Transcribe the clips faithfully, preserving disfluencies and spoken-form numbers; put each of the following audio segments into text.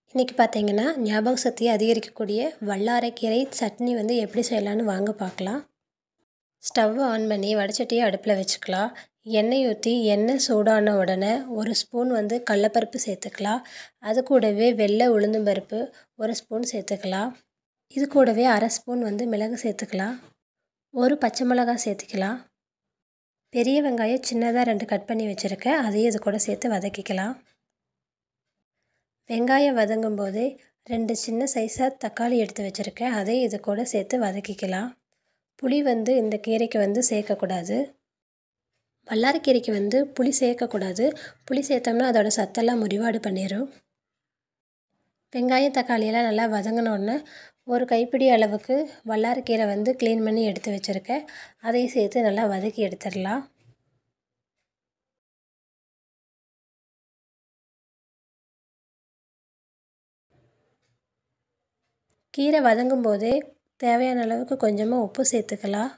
இன்றைக்கி பார்த்தீங்கன்னா ஞாபக சக்தியை அதிகரிக்கக்கூடிய வல்லாரைக்கீரை சட்னி வந்து எப்படி செய்யலான்னு வாங்க பார்க்கலாம். ஸ்டவ் ஆன் பண்ணி வடைச்சட்டியை அடுப்பில் வச்சுக்கலாம். எண்ணெய் ஊற்றி எண்ணெய் சூடான உடனே ஒரு ஸ்பூன் வந்து கடலப்பருப்பு சேர்த்துக்கலாம். அது கூடவே வெள்ளை உளுந்தும் பருப்பு ஒரு ஸ்பூன் சேர்த்துக்கலாம். இது கூடவே அரை ஸ்பூன் வந்து மிளகு சேர்த்துக்கலாம். ஒரு பச்சை மிளகாய் சேர்த்துக்கலாம். பெரிய வெங்காயம் சின்னதாக ரெண்டு கட் பண்ணி வச்சுருக்கேன், அதையும் இது கூட சேர்த்து வதக்கிக்கலாம். வெங்காயம் வதங்கும் போதே ரெண்டு சின்ன சைஸாக தக்காளி எடுத்து வச்சுருக்கேன், அதையும் இது கூட சேர்த்து வதக்கிக்கலாம். புளி வந்து இந்த கீரைக்கு வந்து சேர்க்கக்கூடாது. வல்லாரைக்கீரைக்கு வந்து புளி சேர்க்கக்கூடாது. புளி சேர்த்தோம்னா அதோட சத்தெல்லாம் முறிவாடு பண்ணிடும். வெங்காயம் தக்காளியெல்லாம் நல்லா வதங்கினோடனே ஒரு கைப்பிடி அளவுக்கு வல்லாரைக்கீரை வந்து க்ளீன் பண்ணி எடுத்து வச்சுருக்கேன், அதையும் சேர்த்து நல்லா வதக்கி எடுத்துடலாம். கீரை வதங்கும் போதே தேவையான அளவுக்கு கொஞ்சமாக உப்பு சேர்த்துக்கலாம்.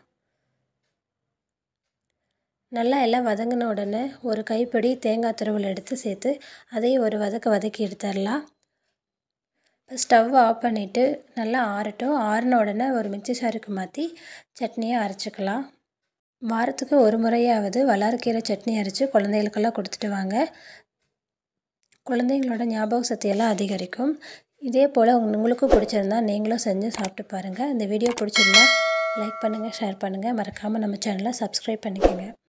நல்லா எல்லாம் வதங்கின உடனே ஒரு கைப்பிடி தேங்காய் துருவல் எடுத்து சேர்த்து அதையும் ஒரு வதக்க வதக்கி எடுத்துடலாம். இப்போ ஸ்டவ் ஆஃப் பண்ணிவிட்டு நல்லா ஆறட்டும். ஆறின உடனே ஒரு மிக்சி ஜாருக்கு மாற்றி சட்னியை அரைச்சிக்கலாம். வாரத்துக்கு ஒரு முறையாவது வல்லாரைக்கீரை சட்னி அரைச்சி குழந்தைகளுக்கெல்லாம் கொடுத்துட்டு வாங்க. குழந்தைங்களோட ஞாபக சக்தியெல்லாம் அதிகரிக்கும். இதே போல் உங்களுக்கும் பிடிச்சிருந்தா நீங்களும் செஞ்சு சாப்பிட்டு பாருங்கள். இந்த வீடியோ பிடிச்சிருந்தா லைக் பண்ணுங்கள், ஷேர் பண்ணுங்கள். மறக்காமல் நம்ம சேனலை சப்ஸ்கிரைப் பண்ணிக்கோங்க.